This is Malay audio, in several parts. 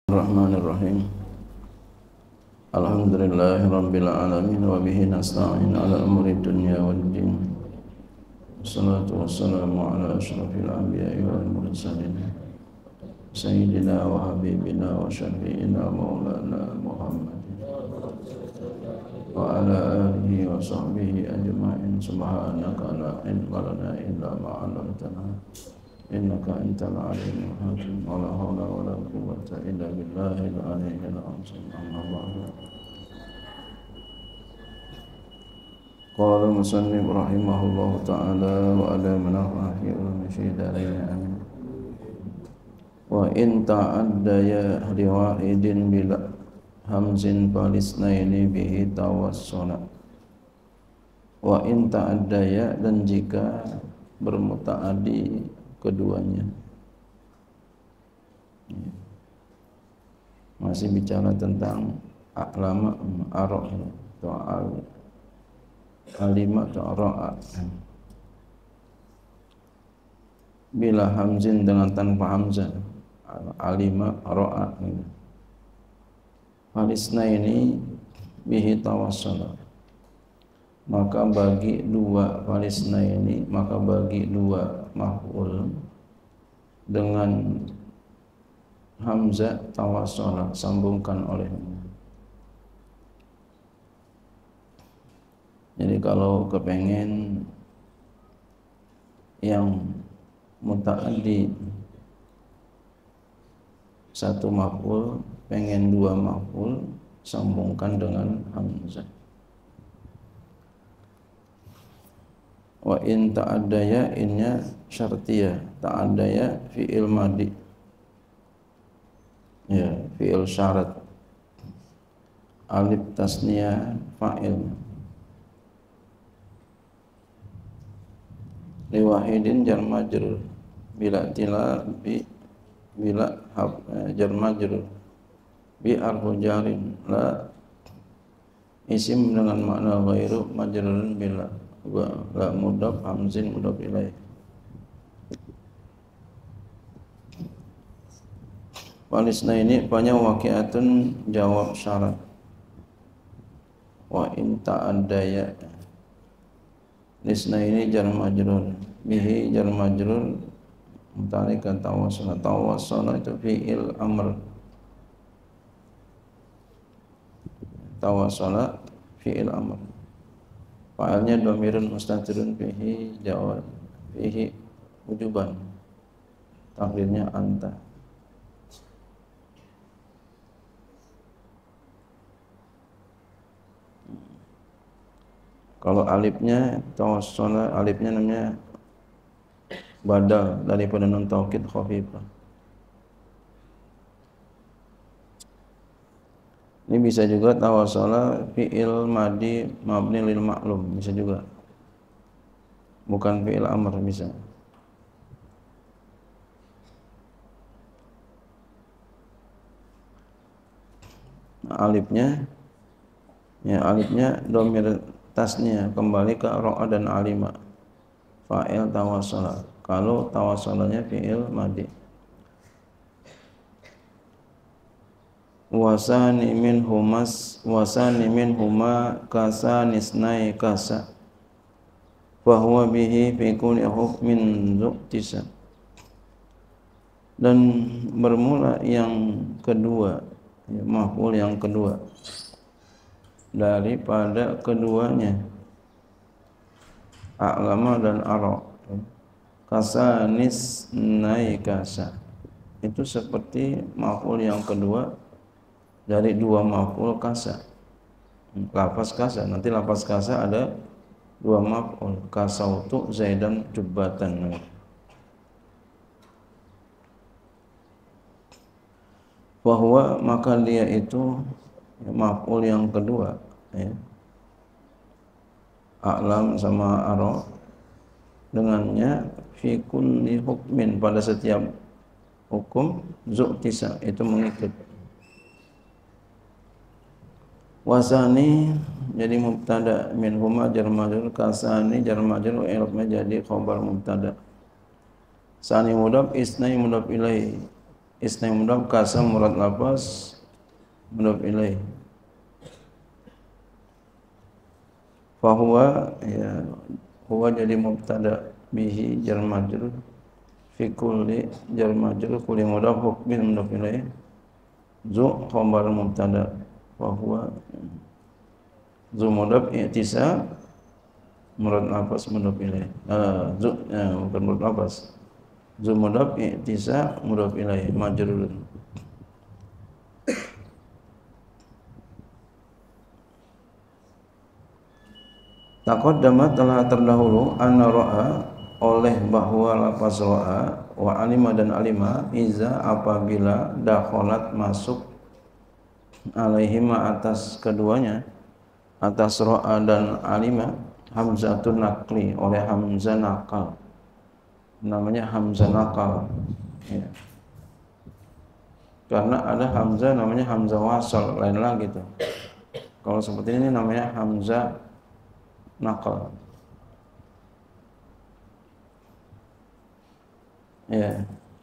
Bismillahirrahmanirrahim. Alhamdulillahirabbil alamin wa bihi nasta'in ala umuri dunya waddin. Wassalatu wassalamu ala asyrafil anbiya'i wal mursalin. Sayyidina wa habibina wa syafi'ina maulana Muhammadin wa ala alihi wa sahbihi ajma'in. Subhanaka la ilma lana illa ma 'allamtana innaka antal alimul hakim. Wala haula wala quwwata illa billahil aliyyil azim. Amma ba'du. Qala musannif rahimahullahu ta'ala wa ala manafa'ah fi ulumi syidarain amin. Wa in ta'addaya riwa'idin bila hamzin falisnaini bihi tawassuna. Wa in ta'addaya, dan jika bermutaaddi keduanya. Masih bicara tentang a'lama, ara' atau alima atau ra'a. Bila hamzin, dengan tanpa hamzah, alima, ra'a. Falisna ini bihi tawassala, maka bagi dua falisna ini, maka bagi dua maf'ul dengan hamzah tawassala, sambungkan olehnya. Jadi kalau kepengen yang muta'addi satu maf'ul, pengen dua maf'ul, sambungkan dengan hamzah. Wa in ta'addaya, innya syartiyah, ta'addaya fi'il madi, ya, fi'il syarat, alif tasniyah fa'il, liwahidin jar majrur, bila tila bi, bila jar majrur, bi arfu jarin, la isim dengan makna ghairu majrurun bila, wa la mudhaf hamzin mudhaf ilaih. Walisna ini banyak waqi'atun, jawab syarat. Wa in ta'addaya, lisna ini jar majrur, bihi jar majrur, muta'alliqan tawassala. Tawassala itu fi'il amr, tawassala fi'il amr, fa'ilnya dhamirun mustatirun fihi jawab, fihi wujuban, takdirnya anta. Kalau alifnya tawassala, alifnya namanya badal daripada nun taukid khafifah. Ini bisa juga tawassala fi'il madi mabni lil ma'lum, bisa juga. Bukan fi'il amr, bisa. Alifnya, ya, alifnya dhamir tasnya kembali ke ra'a dan alima, fa'il tawassala. Kalau tawassalanya fi'il madi. Wasani min huma kasanisnai kasa, bahwa bihi fi kulli hukmin zu'tisa. Dan bermula yang kedua, ya, maf'ul yang kedua daripada keduanya, a'lama dan ara'. Kasanisnai kasa, itu seperti maf'ul yang kedua dari dua maf'ul kasa. Lafaz kasa, nanti lafaz kasa ada dua maf'ul, kasautu zaidan jubbatan. Bahwa, maka dia itu maf'ul yang kedua, ya, a'lam sama ara', dengannya fi kulli hukmin, pada setiap hukum, zu'tisa, itu mengikut. Wasani jadi mubtada, min huma jar majrur, kasani jar majrur, i'rabnya jadi khabar mubtada. Sani mudhaf, isnai mudhaf ilaih, isna mudhaf kasam murad lafaz mudhaf ilaih. Fahuwa ya huwa jadi mubtada bihi jar majrur fi kulli jar majrur kulli mudhaf hukmin mudhaf ilaih zu khabar mubtada fahuwa zu mudhaf i'tisa murad lafaz mudhaf ilaih zu bukan murad lafaz zu mudhaf i'tisa mudhaf ilaih majrur. Taqaddama telah terdahulu anna ra'a oleh bahwa lafaz ra'a wa alima dan alima iza apabila dakhalat masuk alaihima atas keduanya, atas ra'a dan alima hamzatun naqli oleh hamzah nakal, namanya hamzah nakal ya. Karena ada hamzah namanya hamzah wasal lain lagi tuh. Kalau seperti ini namanya hamzah nakal ya.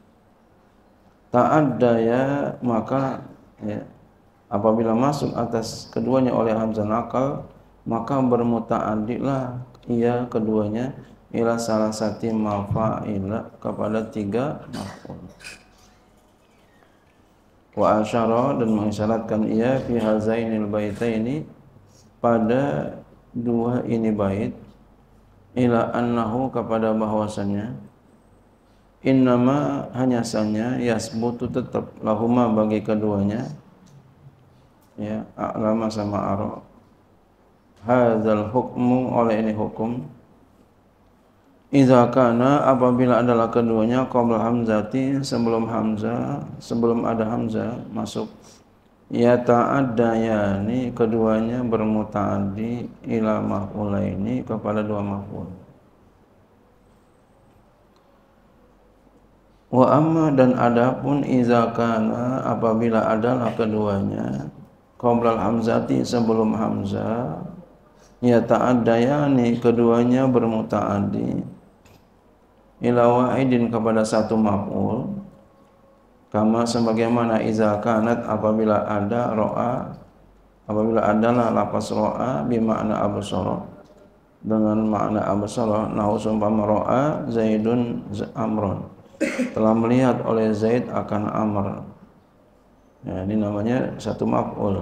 Ta'addaya maka ya, apabila masuk atas keduanya oleh hamzah nakal maka bermuta'addilah ia keduanya ila salah satu mafa'ila kepada 3 maf'ul. Wa asyara dan mengisyaratkan ia fi hazainil baitaini pada 2 ini bait ila annahu kepada bahwasannya innama hanya saja yasbutu tetap lahuma bagi keduanya ya a'lama sama ara hadzal hukmu oleh ini hukum idza kana apabila adalah keduanya qabla hamzati sebelum hamzah sebelum ada hamzah masuk ya ta'addayani keduanya bermutaaddi ila maf'ulaini kepada 2 maf'ul. Wa amma dan adapun iza kana apabila adalah keduanya qabla hamzati sebelum hamzah ya ta'addayani keduanya bermutaaddi ila wahidin kepada 1 maf'ul. Kama sebagaimana iza kanat apabila ada ro'a apabila adalah lafaz ro'a bimakna absara dengan makna absara nahu sumpama ro'a Zaidun amron telah melihat oleh Zaid akan Amr ya, ini namanya 1 maf'ul.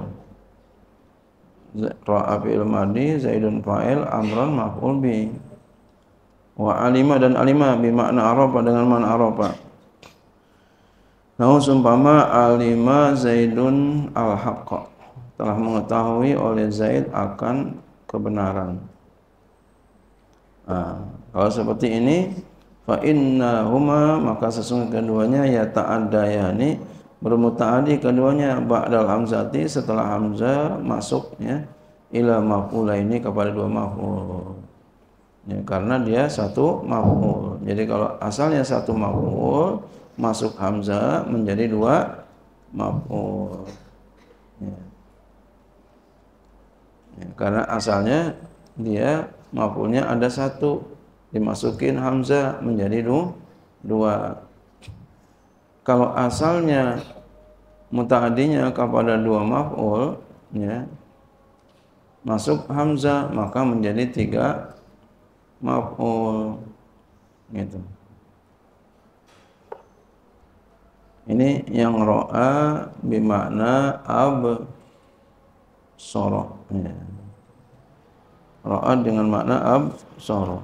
Ro'a fi'il madhi Zaidun fa'il amron maf'ul bi wa alima dan alima bimakna arafa dengan makna arafa. Nahu sumpama alima Zaidun al-haqqa telah mengetahui oleh Zaid akan kebenaran. Kalau seperti ini fa innahuma maka sesungguhnya keduanya ya ta'addayani bermutaaddi keduanya ba'dal hamzati setelah hamzah masuk ya ila maf'ulaini kepada 2 maf'ul. Ya, karena dia 1 maf'ul. Jadi kalau asalnya 1 maf'ul masuk hamzah menjadi 2 maf'ul ya. Ya, karena asalnya dia maf'ulnya ada 1 dimasukin hamzah menjadi 2. Kalau asalnya mutaaddinya kepada 2 maf'ul ya masuk hamzah maka menjadi 3 maf'ul gitu. Ini yang ro'a bimakna absara ya. Ro'a dengan makna absara.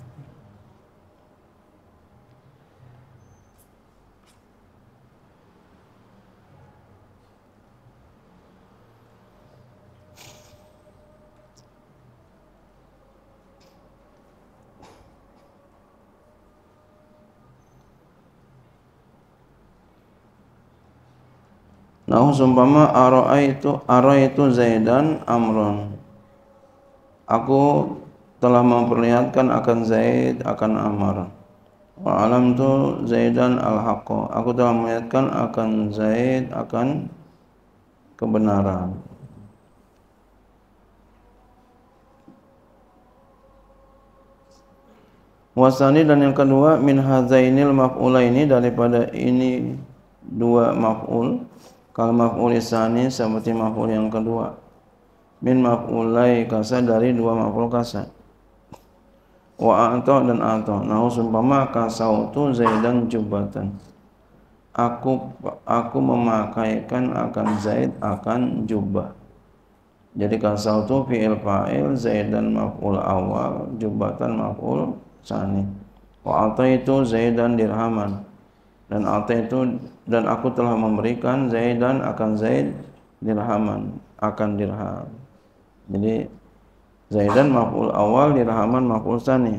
Nah, sumpama ara'aitu Zaidan amron. Aku telah memperlihatkan akan Zaid akan Amr. Wa alamtu Zaidan al-haqqa. Aku telah memperlihatkan akan Zaid akan kebenaran. Wasani dan yang kedua min hazainil maf'ulaini daripada ini dua maf'ul, kal maf'ul tsani seperti maf'ul yang kedua, min maf'ulai kasa dari dua maf'ul kasa, wa a'ta dan a'ta. Nah umpama kasautu Zaidan jubbatan, aku memakaikan akan Zaid akan jubbah. Jadi kasautu fi'il fa'il, Zaidan maf'ul awal, jubbatan maf'ul tsani. Wa ataitu Zaidan dirhaman, dan ataitu dan aku telah memberikan Zaidan akan Zaid dirhaman, akan dirham. Jadi Zaidan maf'ul awal, dirhaman maf'ul tsani.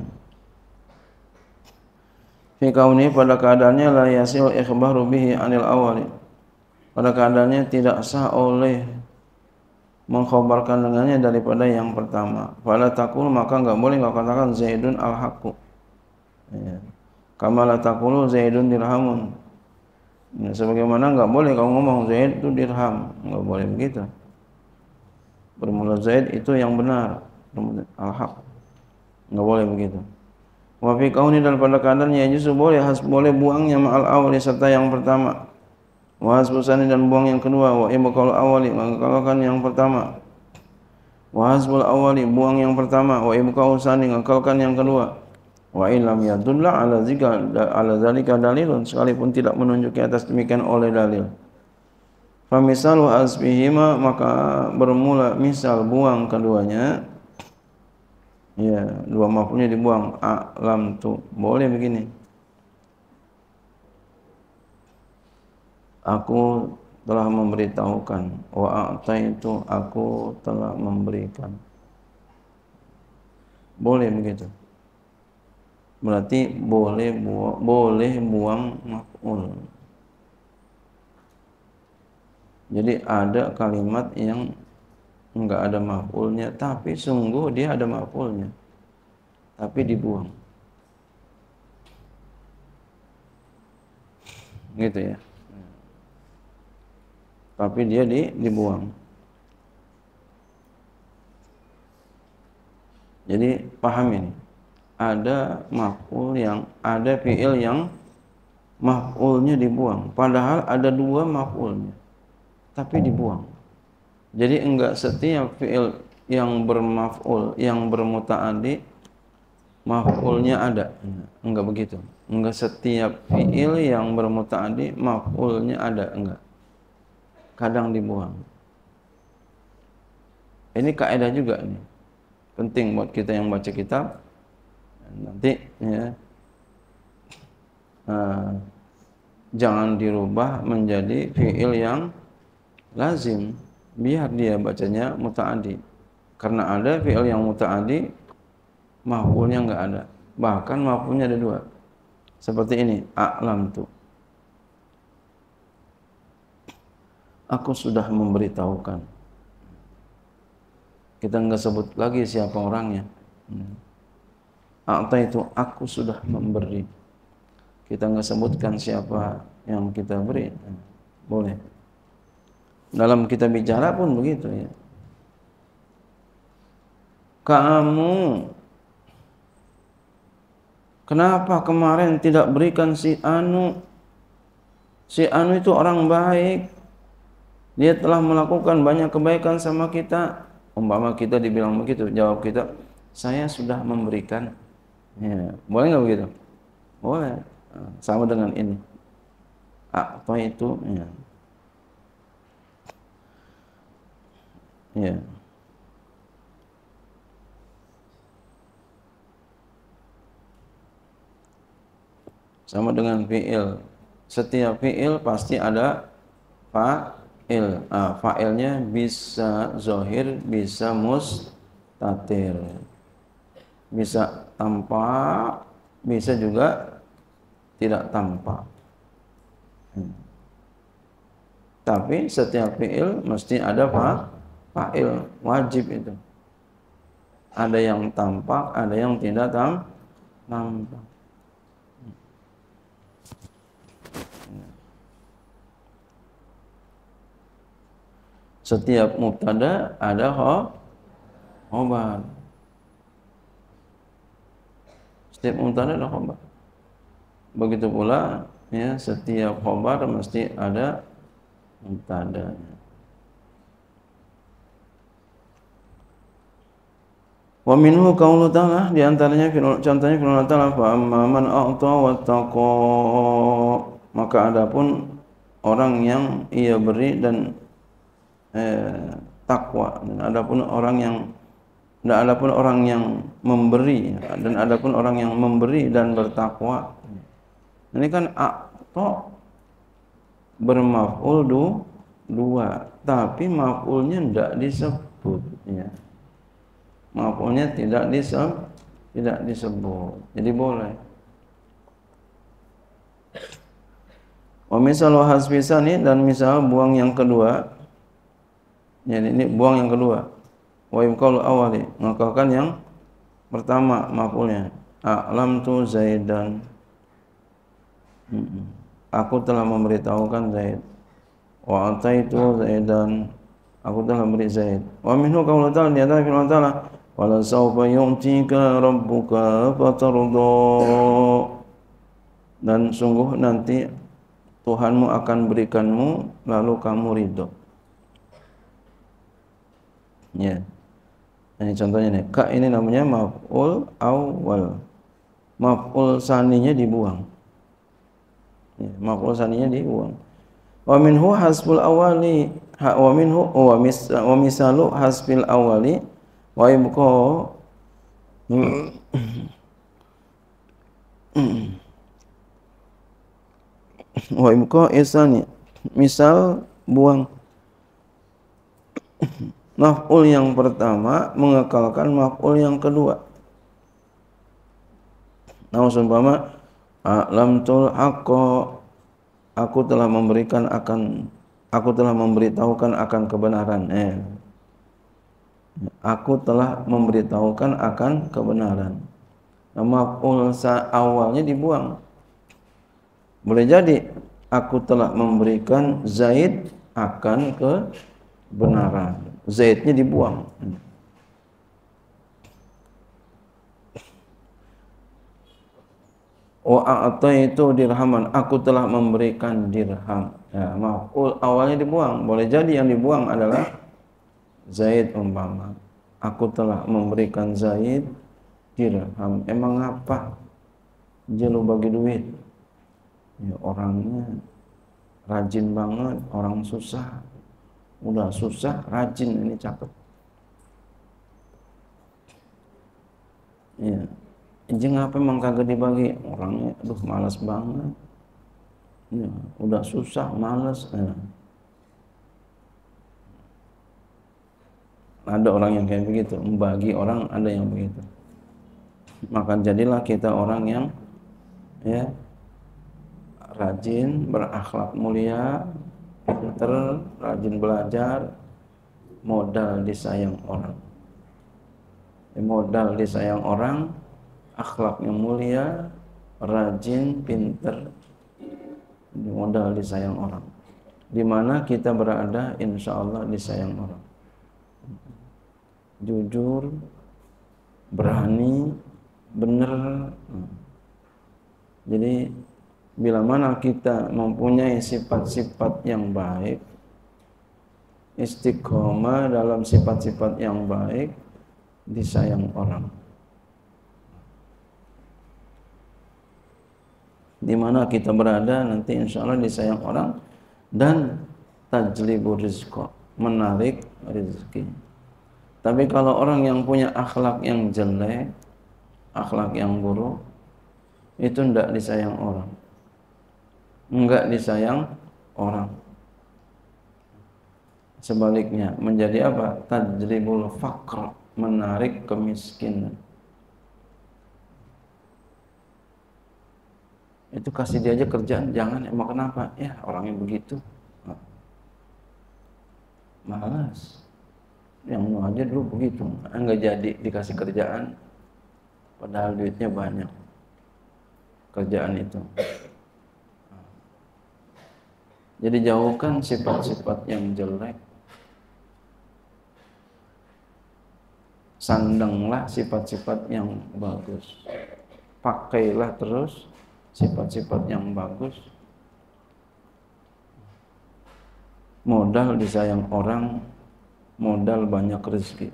Fi kauni, pada keadaannya la yasil ikhbaru bihi anil awali, pada keadaannya tidak sah oleh mengkhabarkan dengannya daripada yang pertama. Fala taqul, maka enggak boleh kau katakan Zaidun al-haqqu. Ya. Kama la taqulu Zaidun dirhamun. Ya, sebagaimana enggak boleh kau ngomong Zaid itu dirham, enggak boleh begitu. Bermula Zaid itu yang benar, al-haq. Enggak boleh begitu. Wa fi kauni, dan pada keadaannya justru boleh buangnya ma'al awali serta yang pertama. Wa hasbusani, dan buang yang kedua. Wa ibqaul awali, mengakalkan yang pertama. Wa hasbul awali, buang yang pertama. Wa ibqaul tsani, mengakalkan yang kedua. Wa illam yadulla ala zalika dalilun, sekalipun tidak menunjuki atas demikian oleh dalil. Fa misalu hasbihima, maka bermula misal buang keduanya. Ya, dua maf'ulnya dibuang. A'lam tu, boleh begini. Aku telah memberitahukan, wa a'taitu, aku telah memberikan. Boleh begitu. Berarti boleh buang maf'ul. Jadi ada kalimat yang enggak ada maf'ulnya, tapi sungguh dia ada maf'ulnya, tapi dibuang. Gitu ya. Tapi dia dibuang. Jadi paham ini. Ada maf'ul yang, ada fi'il yang maf'ulnya dibuang. Padahal ada dua maf'ulnya, tapi dibuang. Jadi enggak setiap fi'il yang bermaf'ul, yang bermuta'addi, maf'ulnya ada. Enggak begitu. Enggak setiap fi'il yang bermuta'addi, maf'ulnya ada. Enggak. Kadang dibuang. Ini kaidah juga nih, penting buat kita yang baca kitab. Nanti ya, jangan dirubah menjadi fi'il yang lazim, biar dia bacanya muta'addi. Karena ada fi'il yang muta'addi, maf'ulnya enggak ada, bahkan maf'ulnya ada dua. Seperti ini, a'lam tu, aku sudah memberitahukan. Kita enggak sebut lagi siapa orangnya. A'ta itu aku sudah memberi. Kita enggak sebutkan siapa yang kita beri. Boleh. Dalam kita bicara pun begitu ya. Kamu kenapa kemarin tidak berikan si Anu? Si Anu itu orang baik. Dia telah melakukan banyak kebaikan sama kita. Umpama kita dibilang begitu, jawab kita, saya sudah memberikan. Ya, boleh nggak begitu? Boleh. Sama dengan ini. Apa itu? Ya. Ya. Sama dengan fi'il. Setiap fi'il pasti ada fa'il. Fa'ilnya bisa zahir, bisa mustatir. Bisa tampak, bisa juga tidak tampak. Tapi setiap fi'il mesti ada fa'il, wajib itu. Ada yang tampak, ada yang tidak tampak. Setiap mubtada ada khobar. Setiap mubtada ada khobar. Begitu pula ya setiap khobar mesti ada mubtada'nya. Wa minhu qaulu ta'ala, di antaranya contohnya firman Allah Ta'ala, fa amma man a'ta wattaqa, maka adapun orang yang ia beri dan takwa, dan adapun orang yang memberi, dan adapun orang yang memberi dan bertakwa. Ini kan a'ta bermaf'ul dua, tapi maf'ulnya tidak disebut ya. Maf'ulnya tidak disebut. Jadi boleh. Wa misal hasbisani, dan misal buang yang kedua. Jadi ini buang yang kedua. Wa yuqalu awali, mengakalkan yang pertama maf'ulnya. A'lamtu Zaidan. Aku telah memberitahukan Zaid. Wa ataitu Zaidan. Aku telah beri Zaid. Wa minhu qaulu ta'ala, di antara firman Allah, wala sawfa yu'tika rabbuka fatarda, dan sungguh nanti Tuhanmu akan berikanmu lalu kamu ridho. Ya. Ini contohnya nih. Ka ini namanya maf'ul awal. Maf'ul saninya dibuang. Ya, maf'ul saninya dibuang. Wa minhu hasbul awali, wa minhu wa misalu hasbil awali wa ibqa wa ibqa isani. Misal buang maf'ul yang pertama mengekalkan maf'ul yang kedua. Nah, umpama a'lamtul haqqa, aku telah memberitahukan akan kebenaran. Aku telah memberitahukan akan kebenaran. Nah, maf'ul awalnya dibuang. Boleh jadi aku telah memberikan Zaid akan kebenaran. Zaidnya dibuang. Wa a'taitu dirhaman, aku telah memberikan dirham. Ya, maf'ul awalnya dibuang. Boleh jadi yang dibuang adalah Zaid umpama. Aku telah memberikan Zaid dirham. Emang apa? Dia lu bagi duit. Ya, orangnya rajin banget, orang susah. Udah susah, rajin, ini cakep. Ya. Jeng apa emang kagak dibagi? Orangnya aduh malas banget. Ya, udah susah, malas. Ya. Ada orang yang kayak begitu, membagi orang, ada yang begitu. Maka jadilah kita orang yang ya rajin, berakhlak mulia, pinter, rajin belajar, modal disayang orang. Modal disayang orang, akhlaknya mulia, rajin, pinter, modal disayang orang. Di mana kita berada, insya Allah disayang orang. Jujur, berani, benar. Jadi bila mana kita mempunyai sifat-sifat yang baik, istiqomah dalam sifat-sifat yang baik, disayang orang. Di mana kita berada nanti insya Allah disayang orang, dan tajlibu rizqa, menarik rezeki. Tapi kalau orang yang punya akhlak yang jelek, akhlak yang buruk, itu tidak disayang orang. Enggak disayang orang. Sebaliknya menjadi apa? Tajribul faqr, menarik kemiskinan. Itu kasih dia aja kerjaan, jangan, emang kenapa? Ya orangnya begitu. Malas. Yang mau aja dulu begitu, enggak jadi dikasih kerjaan, padahal duitnya banyak. Kerjaan itu. Jadi jauhkan sifat-sifat yang jelek. Sandanglah sifat-sifat yang bagus. Pakailah terus sifat-sifat yang bagus. modal disayang orang, modal banyak rezeki.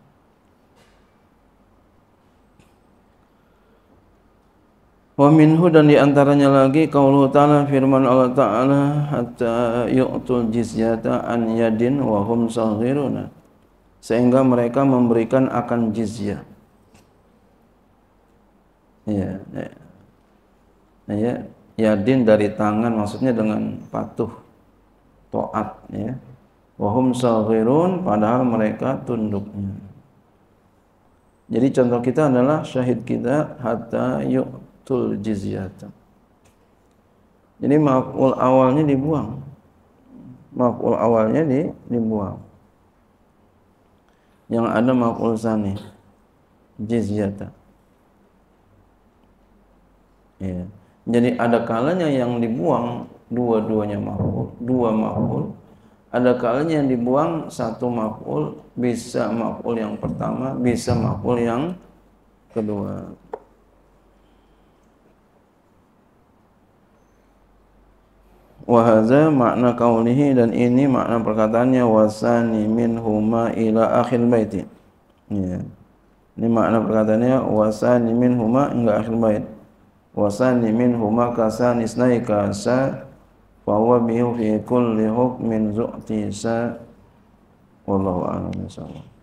Wa minhu, dan diantaranya lagi qauluhu ta'ala, firman Allah Ta'ala, hatta yu'tul jizyata an yadin wa hum saghiruna, sehingga mereka memberikan akan jizyah. Ya, ya, yadin dari tangan, maksudnya dengan patuh, taat, ya. Wa hum saghirun, padahal mereka tunduknya. Jadi contoh kita adalah syahid kita hatta yu'tul jizyata. Jadi maf'ul awalnya dibuang. Maf'ul awalnya dibuang. Yang ada maf'ul tsani, jizyata. Ya. Jadi ada kalanya yang dibuang dua-duanya maf'ul, dua maf'ul. Ada kalanya yang dibuang satu maf'ul, bisa maf'ul yang pertama, bisa maf'ul yang kedua. Wa hadza makna qaulihi, dan ini makna perkataannya wasani minhuma ila akhir baiti. Ya. Ini makna perkataannya wasani minhuma hingga akhir bait. Wasani minhuma kasani isnai kasa fa huwa bihi fi kulli hukmin zu'tisa. Wallahu a'lam bishawab.